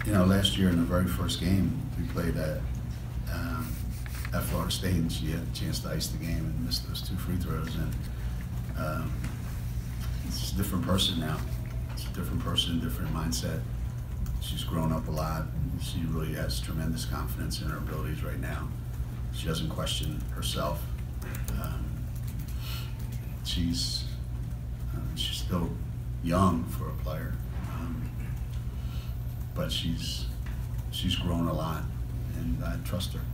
Last year in the very first game, we played at Florida State, and she had a chance to ice the game and missed those 2 free throws. And it's just a different person now. It's a different person, different mindset. She's grown up a lot. She really has tremendous confidence in her abilities right now. She doesn't question herself. She's still young for a player, but she's grown a lot, and I trust her.